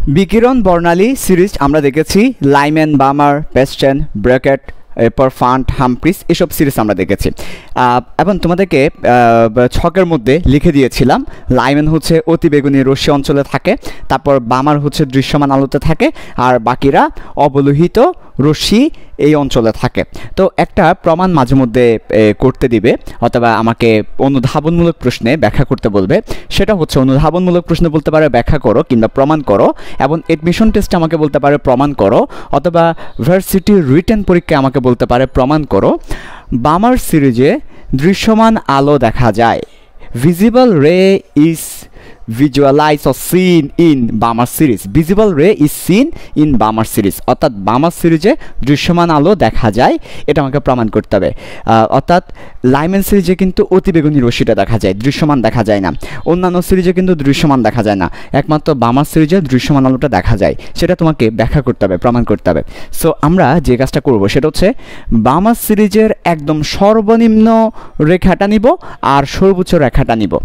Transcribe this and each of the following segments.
বিকিরণ বর্ণালী সিরিজ আমরা দেখেছি, লাইম্যান, বামার, পেস্টেন, ব্র্যাকেট, এরপর ফান্ট, হামফ্রিস, এসব সিরিজ আমরা দেখেছি। এবং তোমাদেরকে ছকের মধ্যে লিখে দিয়েছিলাম লাইম্যান হচ্ছে অতিবেগুনি রশ্মি অঞ্চলে থাকে, তারপর বামার হচ্ছে দৃশ্যমান আলোতে থাকে, আর বাকিরা অবলোহিত রশ্মি এই অঞ্চলে থাকে। তো একটা প্রমাণ মাঝে মধ্যে করতে দিবে অথবা আমাকে অনুধাবনমূলক প্রশ্নে ব্যাখ্যা করতে বলবে। সেটা হচ্ছে অনুধাবনমূলক প্রশ্নে বলতে পারে ব্যাখ্যা করো কিংবা প্রমাণ করো, এবং এডমিশন টেস্টে আমাকে বলতে পারে প্রমাণ করো, অথবা ভার্সিটির রিটেন পরীক্ষায় আমাকে বলতে পারে প্রমাণ করো বামার সিরিজে দৃশ্যমান আলো দেখা যায়। Visible ray is visualized or seen in বামার series. Visible ray is seen in বামার সিরিজ, অর্থাৎ বামার সিরিজে দৃশ্যমান আলো দেখা যায়, এটা আমাকে প্রমাণ করতে হবে। অর্থাৎ লাইম্যান সিরিজে কিন্তু অতিবেগুনি রশ্মিটা দেখা যায়, দৃশ্যমান দেখা যায় না। অন্যান্য সিরিজে কিন্তু দৃশ্যমান দেখা যায় না, একমাত্র বামার সিরিজে দৃশ্যমান আলোটা দেখা যায়। সেটা তোমাকে ব্যাখ্যা করতে হবে, প্রমাণ করতে হবে। সো আমরা যে কাজটা করব সেটা হচ্ছে বামার সিরিজের একদম সর্বনিম্ন রেখাটা নিব আর সর্বোচ্চ রেখাটা নিব।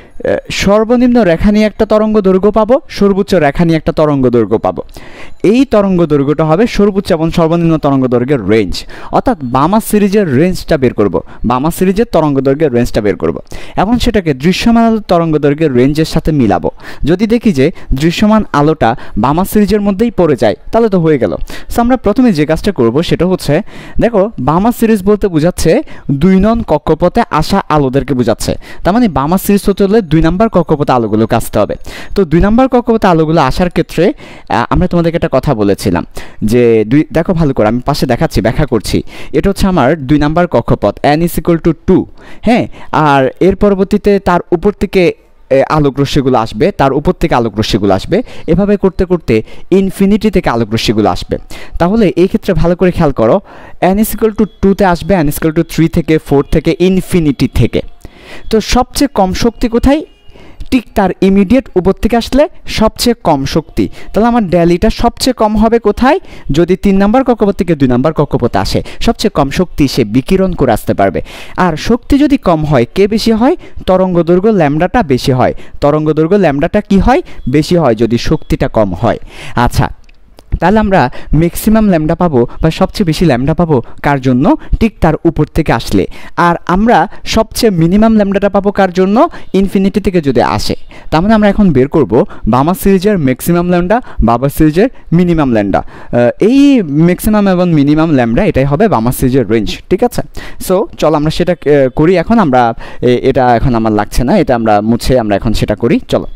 সর্বনিম্ন রেখা নিয়ে একটা তরঙ্গ দৈর্ঘ্য পাবো, সর্বোচ্চ রেখা নিয়ে একটা তরঙ্গ দৈর্ঘ্য পাবো। এই তরঙ্গ দৈর্ঘ্যটা হবে সর্বোচ্চ এবং সর্বনিম্ন তরঙ্গ দৈর্ঘ্যের রেঞ্জ, অর্থাৎ বামা সিরিজের রেঞ্জটা বের করব, বামা সিরিজের তরঙ্গ দৈর্ঘ্যের রেঞ্জটা বের করব এবং সেটাকে দৃশ্যমান আলোর তরঙ্গ দৈর্ঘ্যের রেঞ্জের সাথে মিলাবো। যদি দেখি যে দৃশ্যমান আলোটা বামা সিরিজের মধ্যেই পড়ে যায় তাহলে তো হয়ে গেল। সো আমরা প্রথমে যে কাজটা করব সেটা হচ্ছে, দেখো বামা সিরিজ বলতে বোঝাচ্ছে 2 নং কক্ষপথে আসা আলোদেরকে বোঝাচ্ছে। তার মানে বামা সিরিজ হতে হলে 2 নম্বর কক্ষপথে আলোগুলোকে আসতে হবে। তো 2 নম্বর কক্ষপথে আলোগুলো আসার ক্ষেত্রে আমরা তোমাদেরকে একটা কথা বলেছিলাম যে দেখো ভালো করে আমি পাশে দেখাচ্ছি, ব্যাখ্যা করছি। এটা হচ্ছে আমার 2 নম্বর কক্ষপথ, n = 2। হ্যাঁ, আর এর পরবর্তীতে তার উপর থেকে আলোক রশ্মিগুলো আসবে, তার উপর থেকে আলোক রশ্মিগুলো আসবে, এভাবে করতে করতে ইনফিনিটি থেকে আলোক রশ্মিগুলো আসবে। তাহলে এই ক্ষেত্রে ভালো করে খেয়াল করো, n = 2-তে আসবে, n = 3 থেকে 4 থেকে ইনফিনিটি থেকে। তো সবচেয়ে কম শক্তি কোথায়? ঠিক তার ইমিডিয়েট উপর থেকে আসলে সবচেয়ে কম শক্তি। তাহলে আমার ডেলিটা সবচেয়ে কম হবে কোথায়? যদি 3 নম্বর কক্ষপথ থেকে 2 নম্বর কক্ষপথে আসে, সবচেয়ে কম শক্তি সে বিকিরণ করে আসতে পারবে। আর শক্তি যদি কম হয়, কে বেশি হয়? তরঙ্গ দৈর্ঘ্য ল্যামডাটা বেশি হয়। তরঙ্গ দৈর্ঘ্য ল্যামডাটা কি হয়? বেশি হয় যদি শক্তিটা কম হয়। আচ্ছা, তাহলে আমরা ম্যাক্সিমাম ল্যামডা পাবো বা সবচেয়ে বেশি ল্যামডা পাবো কার জন্য? ঠিক তার উপর থেকে আসলে। আর আমরা সবচেয়ে মিনিমাম ল্যামডাটা পাবো কার জন্য? ইনফিনিটি থেকে যদি আসে। তার মানে আমরা এখন বের করব বামা সিরিজের ম্যাক্সিমাম ল্যামডা, বাবা সিরিজের মিনিমাম ল্যামডা। এই ম্যাক্সিমাম এবং মিনিমাম ল্যামডা এটাই হবে বামা সিরিজের রেঞ্জ, ঠিক আছে? সো চলো আমরা সেটা করি এখন। আমরা এটা এখন আমার লাগছে না, এটা আমরা মুছে আমরা এখন সেটা করি, চলো।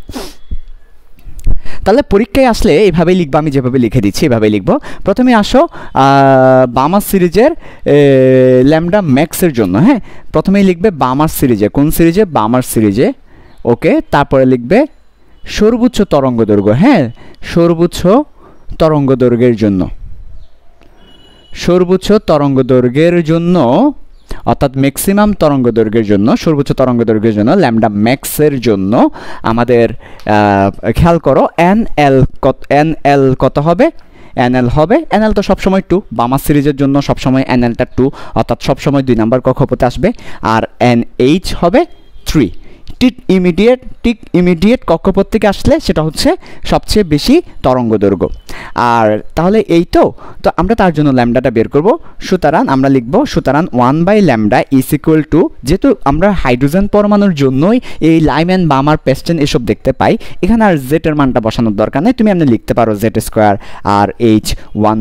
তাহলে পরীক্ষায় আসলে এভাবেই লিখবো, আমি যেভাবে লিখে দিচ্ছি এভাবেই লিখবো। প্রথমে আসো বামার সিরিজের ল্যামডা ম্যাক্সের জন্য। হ্যাঁ, প্রথমেই লিখবে বামার সিরিজে। কোন সিরিজে? বামার সিরিজে। ওকে, তারপরে লিখবে সর্বোচ্চ তরঙ্গ দৈর্ঘ্য। হ্যাঁ, সর্বোচ্চ তরঙ্গ দৈর্ঘ্যের জন্য, সর্বোচ্চ তরঙ্গ দৈর্ঘ্যের জন্য, অর্থাৎ ম্যাক্সিমাম তরঙ্গ দৈর্ঘ্যের জন্য, সর্বোচ্চ তরঙ্গ দৈর্ঘ্যের জন্য ল্যামডা ম্যাক্সের জন্য আমাদের খেয়াল করো NL কত হবে? NL হবে, NL তো সবসময় 2, বামা সিরিজের জন্য সবসময় NLটা 2, অর্থাৎ সবসময় 2 নম্বর কক্ষপথে আসবে। আর NH হবে 3। ঠিক ইমিডিয়েট কক্ষপথ থেকে আসলে সেটা হচ্ছে সবচেয়ে বেশি তরঙ্গ দৈর্ঘ্য। আর তাহলে এই তো আমরা তার জন্য ল্যামডাটা বের করব। সুতরাং আমরা লিখব, সুতরাং 1/λ = যেহেতু আমরা হাইড্রোজেন পরমাণুর জন্যই এই লাইম্যান, বামার, পেস্টেন এসব দেখতে পাই, এখানে আর z এর মানটা বসানোর দরকার নেই। তুমি আপনি লিখতে পারো z² R h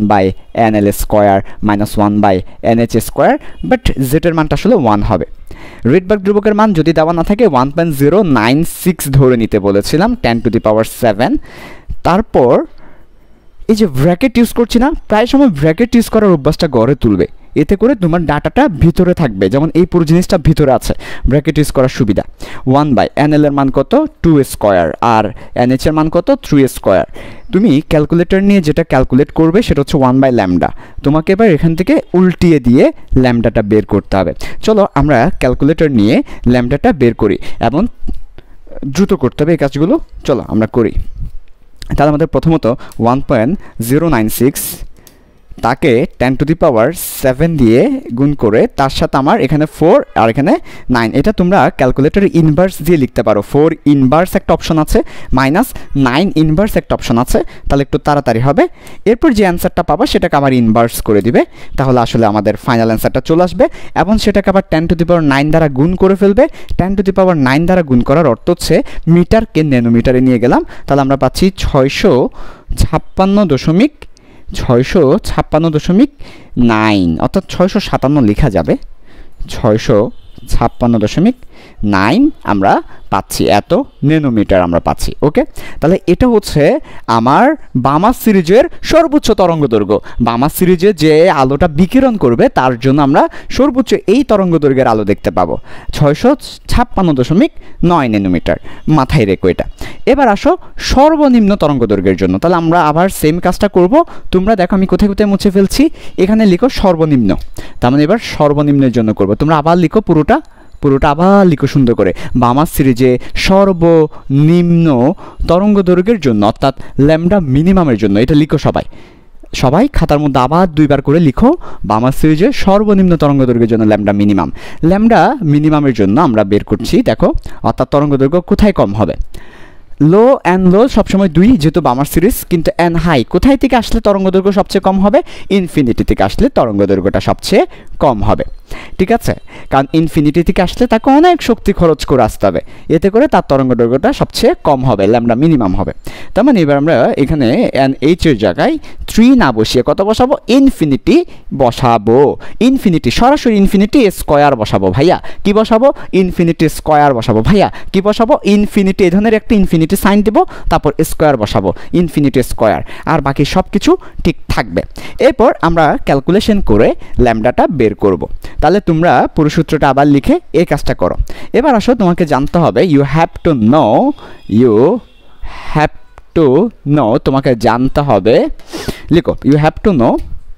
1/nl² - 1/nh², but z এর মানটা আসলে 1 হবে। রিডবার্গ ধ্রুবকের মান যদি দেওয়া না থাকে 1.096 ধরে নিতে বলেছিলাম, 10⁷। তারপর এই যে ব্র্যাকেট ইউজ করছি না, প্রায় সময় ব্র্যাকেট ইউজ করার অভ্যাসটা গড়ে তুলবে। এতে করে তোমার ডাটাটা ভিতরে থাকবে, যেমন এই পুরো জিনিসটা ভিতরে আছে, ব্র্যাকেট ইউজ করার সুবিধা। 1/nl এর মান কত? 2² আর nh এর মান কত? 3²। তুমি ক্যালকুলেটর নিয়ে যেটা ক্যালকুলেট করবে সেটা হচ্ছে 1/λ। তোমাকে এবার এখান থেকে উল্টিয়ে দিয়ে ল্যামডাটা বের করতে হবে। চলো আমরা ক্যালকুলেটর নিয়ে ল্যামডাটা বের করি এবং দ্রুত করতে হবে এই কাজগুলো। চলো আমরা করি। তাহলে আমাদের প্রথমত 1.096 তাকে 10⁻7 দিয়ে গুণ করে তার সাথে আমার এখানে 4 আর এখানে 9, এটা তোমরা ক্যালকুলেটরে ইনভার্স দিয়ে লিখতে পারো। 4 ইনভার্স একটা অপশন আছে, -9 ইনভার্স একটা অপশন আছে, তাহলে একটু তাড়াতাড়ি হবে। এরপর যে অ্যান্সারটা পাবা সেটাকে আবার ইনভার্স করে দিবে, তাহলে আসলে আমাদের ফাইনাল অ্যান্সারটা চলে আসবে। এবং সেটাকে আবার 10⁻9 দ্বারা গুণ করে ফেলবে। 10⁻9 দ্বারা গুণ করার অর্থ হচ্ছে মিটারকে ন্যানোমিটারে নিয়ে গেলাম, তাহলে আমরা পাচ্ছি 656.9, অর্থাৎ 657 লেখা যাবে, 656.9 আমরা পাচ্ছি, এত ন্যানোমিটার আমরা পাচ্ছি। ওকে, তাহলে এটা হচ্ছে আমার বামা সিরিজের সর্বোচ্চ তরঙ্গদৈর্ঘ্য। বামা সিরিজে যে আলোটা বিকিরণ করবে তার জন্য আমরা সর্বোচ্চ এই তরঙ্গদৈর্ঘ্যের আলো দেখতে পাবো, 656.9 ন্যানোমিটার। মাথায় রেখো এটা। এবার আসো সর্বনিম্ন তরঙ্গদৈর্ঘ্যের জন্য, তাহলে আমরা আবার সেম কাজটা করব। তোমরা দেখো আমি কোথায় কোথায় মুছে ফেলছি, এখানে লিখো সর্বনিম্ন, তার মানে এবার সর্বনিম্নের জন্য করব। তোমরা আবার লিখো পুরোটা আবার লিখো সুন্দর করে। বামা সিরিজে সর্বনিম্ন তরঙ্গদৈর্ঘ্যের জন্য, অর্থাৎ ল্যামডা মিনিমামের জন্য, এটা লিখো সবাই খাতার মধ্যে আবার 2বার করে লিখো। বামা সিরিজে সর্বনিম্ন তরঙ্গদৈর্ঘ্যের জন্য ল্যামডা মিনিমামের জন্য আমরা বের করছি, দেখো, অর্থাৎ তরঙ্গদৈর্ঘ্য কোথায় কম হবে। লো অ্যান্ড লো সবসময় 2, যেহেতু বামার সিরিজ, কিন্তু অ্যান্ড হাই কোথায় থেকে আসলে তরঙ্গদৈর্ঘ্য সবচেয়ে কম হবে, ইনফিনিটি থেকে আসলে তরঙ্গদৈর্ঘ্যটা সবচেয়ে কম হবে। ঠিক আছে, কারণ ইনফিনিটি থেকে আসলে তাকে অনেক শক্তি খরচ করে আসতে হবে, এতে করে তার তরঙ্গদৈর্ঘ্যটা সবচেয়ে কম হবে, ল্যামডা মিনিমাম হবে। তার মানে এবার আমরা এখানে এন এইচের জায়গায় 3 না বসিয়ে কত বসাবো, ইনফিনিটি বসাবো। ইনফিনিটি, সরাসরি ইনফিনিটি স্কোয়ার বসাবো ভাইয়া। কি বসাবো, ইনফিনিটি স্কোয়ার বসাবো ভাইয়া। কি বসাবো, ইনফিনিটি, এই ধরনের একটা ইনফিনিটি সাইন দেবো, তারপর স্কোয়ার বসাবো, ইনফিনিটি স্কোয়ার, আর বাকি সব কিছু ঠিক থাকবে। এরপর আমরা ক্যালকুলেশন করে ল্যামডাটা বের করব। তাহলে তোমরা পুরো সূত্রটা আবার লিখে এই কাজটা করো। এবার আসো, তোমাকে জানতে হবে, ইউ হ্যাভ টু নো, তোমাকে জানতে হবে, লিখো, ইউ হ্যাভ টু নো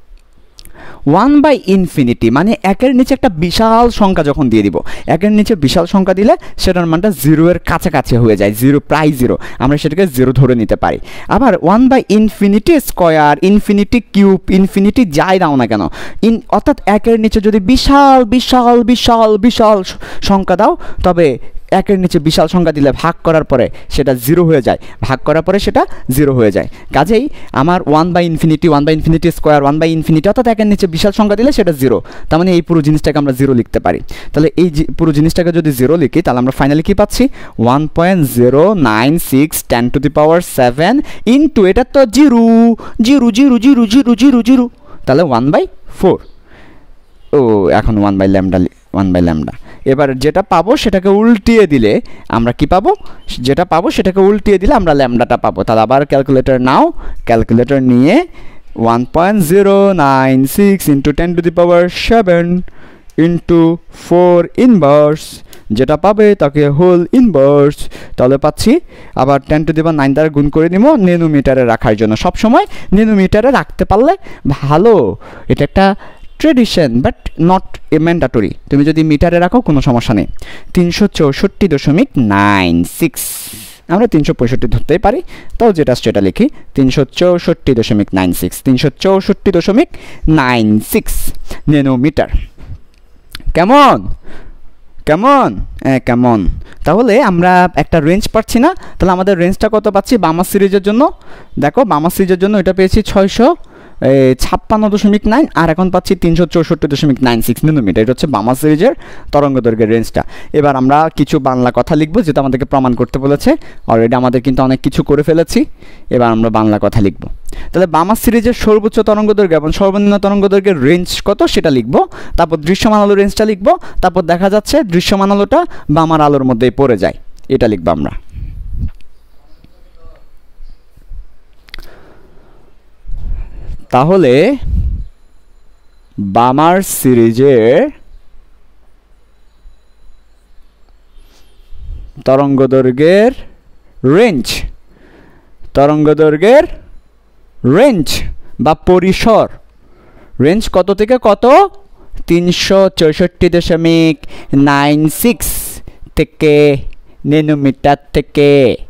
1/∞, মানে একের নিচে একটা বিশাল সংখ্যা যখন দিয়ে দিব, একের নিচে বিশাল সংখ্যা দিলে সেটার মানটা 0 এর কাছাকাছি হয়ে যায়, 0 প্রায় 0, আমরা সেটাকে 0 ধরে নিতে পারি। আবার 1/∞ স্কোয়ার, ইনফিনিটি কিউব, ইনফিনিটি যাই দাও না কেন, অর্থাৎ একের নিচে যদি বিশাল বিশাল বিশাল বিশাল সংখ্যা দাও, তবে একের নিচে বিশাল সংখ্যা দিলে ভাগ করার পরে সেটা 0 হয়ে যায়, ভাগ করার পরে সেটা 0 হয়ে যায়। কাজেই আমার 1/∞, স্কোয়ার, 1/∞, অর্থাৎ একের নিচে বিশাল সংখ্যা দিলে সেটা 0, তার মানে এই পুরো জিনিসটাকে আমরা 0 লিখতে পারি। তাহলে এই পুরো জিনিসটাকে যদি 0 লিখি, তাহলে আমরা ফাইনালি কি পাচ্ছি, 1.096 10⁻7 ইন্টু, এটা তো 0, তাহলে 1/4। ও, এখন 1/λ। এবার যেটা পাবো সেটাকে উল্টিয়ে দিলে আমরা কি পাবো, যেটা পাবো সেটাকে উল্টিয়ে দিলে আমরা ল্যামডাটা পাবো। তাহলে আবার ক্যালকুলেটর নাও, ক্যালকুলেটর নিয়ে 1.096 ইন্টু 10⁻7 ইন্টু 4 ইনভার্স, যেটা পাবে তাকে হোল ইনভার্স, তাহলে পাচ্ছি আবার 10⁹ দ্বারা গুণ করে দিব ন্যানোমিটারে রাখার জন্য। সবসময় ন্যানোমিটারে রাখতে পারলে ভালো, এটা একটা tradition, but not a mandatory. তুমি যদি মিটারে রাখো কোনো সমস্যা নেই। 364.96, আমরা 365 ধরতেই পারি, তাও যেটা সেটা লিখি, 364.96, 364.96 ন্যানোমিটার। কেমন, কেমন? তাহলে আমরা একটা রেঞ্জ পাচ্ছি না, তাহলে আমাদের রেঞ্জটা কত পাচ্ছি বামা সিরিজের জন্য, দেখো বামা সিরিজের জন্য এটা পেয়েছি 656.9, আর এখন পাচ্ছি 364.96 ন্যানোমিটার। এটা হচ্ছে বামা সিরিজের তরঙ্গদৈর্ঘ্যের রেঞ্জটা। এবার আমরা কিছু বাংলা কথা লিখবো, যেটা আমাদেরকে প্রমাণ করতে বলেছে। অলরেডি আমাদের কিন্তু অনেক কিছু করে ফেলেছি, এবার আমরা বাংলা কথা লিখবো। তাহলে বামা সিরিজের সর্বোচ্চ তরঙ্গদৈর্ঘ্য এবং সর্বনিম্ন তরঙ্গদৈর্ঘ্যের রেঞ্জ কত সেটা লিখবো, তারপর দৃশ্যমান আলোর রেঞ্জটা লিখবো, তারপর দেখা যাচ্ছে দৃশ্যমান আলোটা বামার আলোর মধ্যেই পড়ে যায়, এটা লিখবো আমরা। তাহলে বামার সিরিজের তরঙ্গদৈর্ঘ্যের রেঞ্জ বা পরিসর, রেঞ্জ কত থেকে কত, 364.96 থেকে ন্যানোমিটার থেকে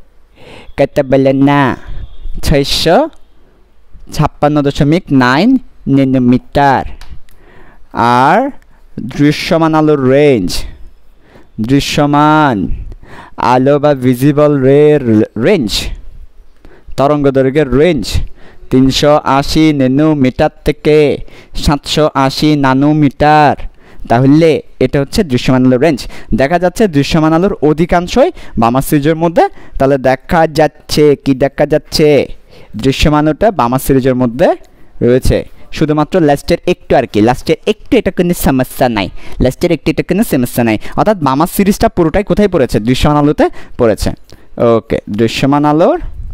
কত বলেন না, 656.9 ন্যানোমিটার। আর দৃশ্যমান আলোর রেঞ্জ, দৃশ্যমান আলো বা ভিজিবল রের রেঞ্জ, তরঙ্গ দৈর্ঘ্যের রেঞ্জ 380 ন্যানোমিটার থেকে 780 ন্যানোমিটার। তাহলে এটা হচ্ছে দৃশ্যমান আলোর রেঞ্জ। দেখা যাচ্ছে দৃশ্যমান আলোর অধিকাংশই বামা সিরিজের মধ্যে। তাহলে দেখা যাচ্ছে কি দেখা যাচ্ছে, দৃশ্যমান আলোটা বামা সিরিজের মধ্যে রয়েছে, শুধুমাত্র লাস্টের একটু আর কি, লাস্টের একটু এটা কোনো সমস্যা নাই, লাস্টের একটু এটা কোনো সমস্যা নাই। অর্থাৎ বামা সিরিজটা পুরোটাই কোথায় পড়েছে, দৃশ্যমান আলোতে পড়েছে। ওকে, দৃশ্যমান আলোর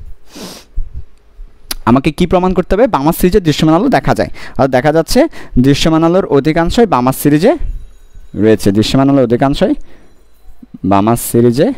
আমাকে কি প্রমাণ করতে হবে, বামা সিরিজে দৃশ্যমান আলো দেখা যায়। আর দেখা যাচ্ছে দৃশ্যমান আলোর অধিকাংশই বামা সিরিজে রয়েছে, দৃশ্যমান আলোর অধিকাংশই বামা সিরিজে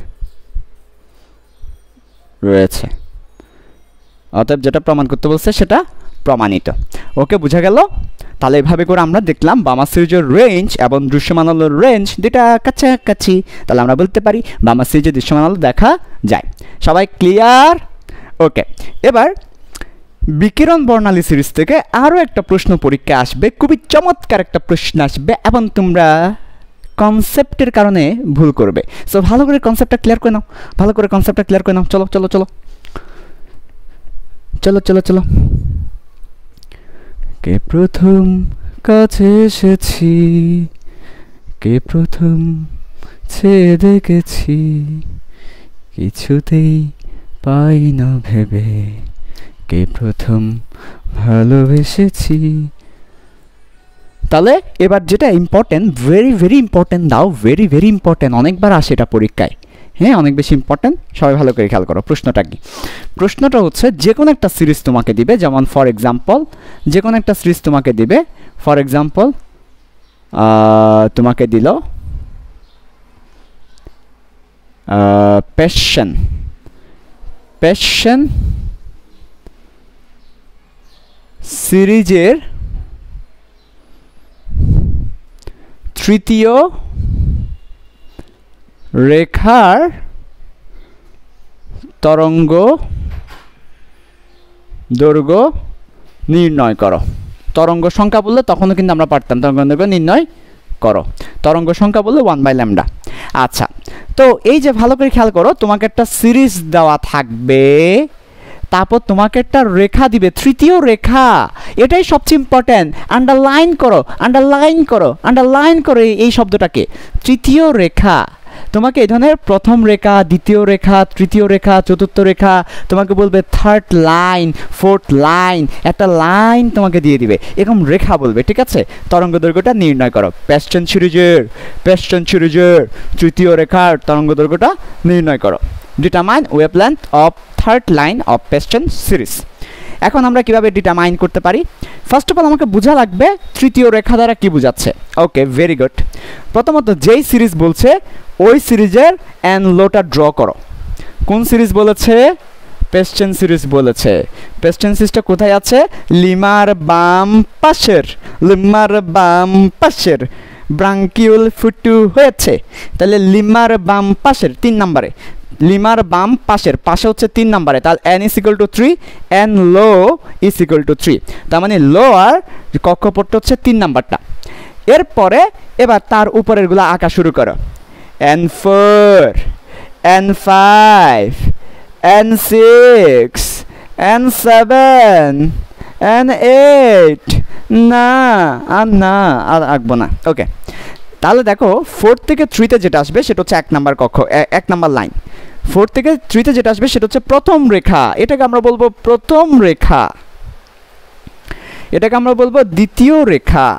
রয়েছে। অতএব যেটা প্রমাণ করতে বলছে সেটা প্রমাণিত। ওকে, বোঝা গেল? তাহলে এভাবে করে আমরা দেখলাম বামা সিরিজের রেঞ্জ এবং দৃশ্যমান আলোর রেঞ্জ দুটা কাছাকাছি। তাহলে আমরা বলতে পারি বামা সিরিজে দৃশ্যমান আলো দেখা যায়। সবাই ক্লিয়ার? ওকে, এবার বিকিরণ বর্ণালী সিরিজ থেকে আরও একটা প্রশ্ন পরীক্ষা আসবে, খুবই চমৎকার একটা প্রশ্ন আসবে এবং তোমরা কনসেপ্টের কারণে ভুল করবে। সো ভালো করে কনসেপ্টটা ক্লিয়ার করে নাও, ভালো করে কনসেপ্টটা ক্লিয়ার করে নাও। চলো চলো চলো চলো চলো চলো। কে প্রথম কাছে এসেছি, কে প্রথম ছেয়ে দেখেছি, কিছুতেই পাই না ভেবে, কে প্রথম ভালোবেসেছি। তাহলে এবার যেটা ইম্পর্টেন্ট, ভেরি ভেরি ইম্পর্টেন্ট দাও, ভেরি ভেরি ইম্পর্টেন্ট, অনেকবার আসে এটা পরীক্ষায়, হ্যাঁ অনেক বেশি ইম্পর্টেন্ট। সবাই ভালো করে খেয়াল করো। প্রশ্নটা কি? প্রশ্নটা হচ্ছে যে কোনো একটা সিরিজ তোমাকে দিবে, যেমন ফর এক্সাম্পল যে কোনো একটা সিরিজ তোমাকে দিবে, ফর এক্সাম্পল তোমাকে দিল প্যাশন, প্যাশন সিরিজের তৃতীয় রেখার তরঙ্গ দৈর্ঘ্য নির্ণয় করো। তরঙ্গ সংখ্যা বললে তখনও কিন্তু আমরা পারতাম, তরঙ্গ দৈর্ঘ্য নির্ণয় করো। তরঙ্গ সংখ্যা বললে 1/λ। আচ্ছা, তো এই যে ভালো করে খেয়াল করো, তোমাকে একটা সিরিজ দেওয়া থাকবে, তারপর তোমাকে একটা রেখা দিবে, তৃতীয় রেখা, এটাই সবচেয়ে ইম্পর্টেন্ট। আন্ডারলাইন করো, আন্ডারলাইন করো, আন্ডারলাইন করো এই শব্দটাকে, তৃতীয় রেখা। তোমাকে এই ধরনের প্রথম রেখা, দ্বিতীয় রেখা, তৃতীয় রেখা, চতুর্থ রেখা, তোমাকে বলবে থার্ড লাইন, ফোর্থ লাইন, একটা লাইন তোমাকে দিয়ে দিবে, এরকম রেখা বলবে, ঠিক আছে? তরঙ্গ দৈর্ঘ্যটা নির্ণয় করো। প্যাশন সিরিজের তৃতীয় রেখার তরঙ্গ দৈর্ঘ্যটা নির্ণয় করো। Determine wavelength of third line of Paschen series. এখন আমরা কিভাবে ডিটারমাইন করতে পারি? ফার্স্ট অফ অল আমাকে বোঝা লাগবে তৃতীয় রেখা দ্বারা কি বোঝাচ্ছে। Okay, very good. প্রথমত যেই সিরিজ বলছে ওই সিরিজের এন লোটা ড্র করো। কোন সিরিজ বলেছে? প্যাশন সিরিজ বলেছে। প্যাশন সিরিজটা কোথায় আছে? লিমার বাম পাশের, লিমার বাম পাশের ব্রাঙ্কিউল ফুটু হয়েছে। তাহলে লিমার বাম পাশের 3 নম্বরে, লিমার বাম পাশের, পাশে হচ্ছে 3 নম্বরে, তাহলে n = 3, n লো = 3। তার মানে লো আর কক্ষপথটা হচ্ছে 3 নাম্বারটা। এরপরে এবার তার উপরেরগুলো আঁকা শুরু করো। n4, n5, n6, n7, n8, না আর আঁকবো না। ওকে, তাহলে দেখো 4 থেকে 3 তে যেটা আসবে সেটা হচ্ছে 1 নাম্বার কক্ষ, 1 নাম্বার লাইন। 4 থেকে 3 তে যেটা আসবে সেটা হচ্ছে প্রথম রেখা, এটাকে আমরা বলবো প্রথম রেখা, এটাকে আমরা বলবো দ্বিতীয় রেখা।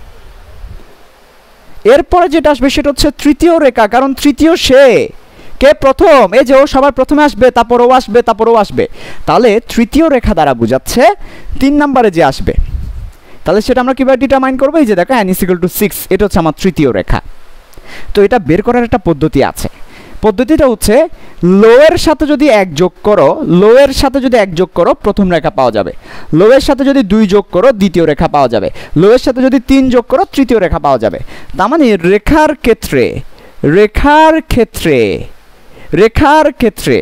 এরপরে যেটা আসবে সেটা হচ্ছে তৃতীয় রেখা, কারণ তৃতীয় সে, কে প্রথম, এই যে ও সবার প্রথমে আসবে, তারপর ও আসবে, তারপর ও আসবে। তাহলে তৃতীয় রেখা দ্বারা বোঝাচ্ছে 3 নম্বরে যে আসবে। তাহলে সেটা আমরা কিভাবে ডিটারমাইন করবো? এই যে দেখো n = 6, এটা হচ্ছে আমার তৃতীয় রেখা। তো এটা বের করার একটা পদ্ধতি আছে। পদ্ধতিটা হচ্ছে লো এর সাথে যদি 1 যোগ করো, লো এর সাথে যদি 1 যোগ করো প্রথম রেখা পাওয়া যাবে, লো এর সাথে যদি 2 যোগ করো দ্বিতীয় রেখা পাওয়া যাবে, লো এর সাথে যদি 3 যোগ করো তৃতীয় রেখা পাওয়া যাবে। তার মানে রেখার ক্ষেত্রে, রেখার ক্ষেত্রে, রেখার ক্ষেত্রে,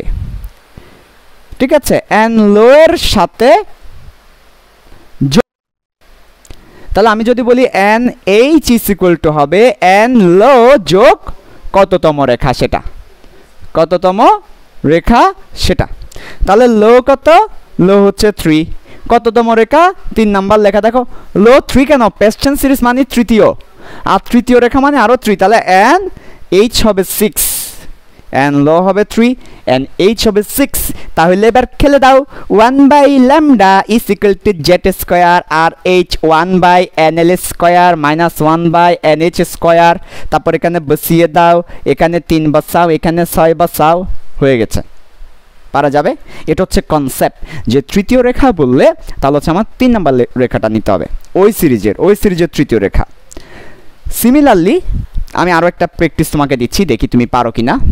ঠিক আছে, n লো এর সাথে তাহলে আমি যদি বলি N H is equal to হবে এন লো যোগ কততম রেখা সেটা, কততম রেখা সেটা। তাহলে লো কত, লো হচ্ছে 3, কততম রেখা 3 নাম্বার লেখা, দেখো লো 3 কেন, পেস্টেন সিরিজ মানে তৃতীয়, আর তৃতীয় রেখা মানে আরও 3, তাহলে এন এইচ হবে 6, এন লো হবে 3, এন এইচ হবে 6। তাহলে এবার খেলে দাও, 1/λ is equal to Z square R H 1/nl square minus 1/nh square. তারপর এখানে বসিয়ে দাও, এখানে 3 বসাও, এখানে 6 বসাও, হয়ে গেছে। পারা যাবে? এটা হচ্ছে কনসেপ্ট, যে তৃতীয় রেখা বললে তাহলে হচ্ছে আমার 3 নাম্বার রেখাটা নিতে হবে, ওই সিরিজের তৃতীয় রেখা। সিমিলারলি আমি আরও একটা প্র্যাকটিস তোমাকে দিচ্ছি, দেখি তুমি পারো কি না।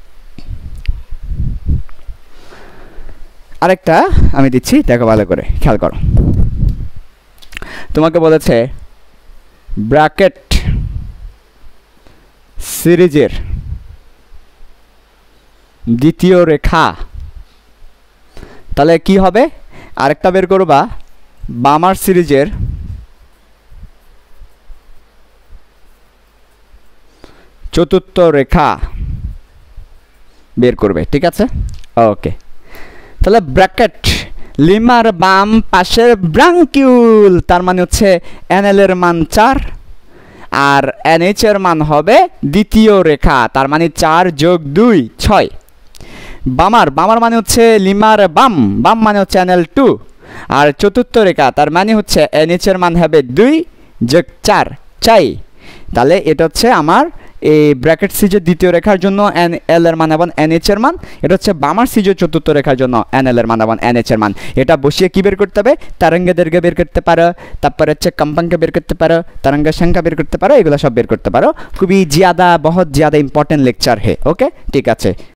আরেকটা আমি দিচ্ছি, দেখো ভালো করে খেয়াল করো। তোমাকে বলেছে ব্র্যাকেট সিরিজের দ্বিতীয় রেখা, তাহলে কি হবে? আরেকটা বের করবা, বামার সিরিজের চতুর্থ রেখা বের করবে, ঠিক আছে? ওকে, তাহলে ব্র্যাকেট লিমার বাম পাশের ব্রাঙ্কিউল, তার মানে হচ্ছে এনএল এর মান 4 আর এনএইচ এর মান হবে দ্বিতীয় রেখা, তার মানে 4 যোগ 2 6। বামার মানে হচ্ছে লিমার বাম, বাম মানে হচ্ছে NL2, আর চতুর্থ রেখা তার মানে হচ্ছে এনএইচ এর মান হবে 2 যোগ 4 6। তাহলে এটা হচ্ছে আমার এই ব্র্যাকেট সিজের দ্বিতীয় রেখার জন্য এনএল এর মান এবং এনএইচ এর মান, এটা হচ্ছে বামার সিজের চতুর্থ রেখার জন্য এনএল এর মান এবং এনএইচ এর মান। এটা বসিয়ে কি বের করতে হবে? তরঙ্গ দৈর্ঘ্য বের করতে পারো, তারপরে হচ্ছে কম্পাঙ্ক বের করতে পারো, তরঙ্গ সংখ্যা বের করতে পারো, এগুলো সব বের করতে পারো। খুবই বহুত ज़्यादा ইম্পর্টেন্ট লেকচার হে। ওকে, ঠিক আছে।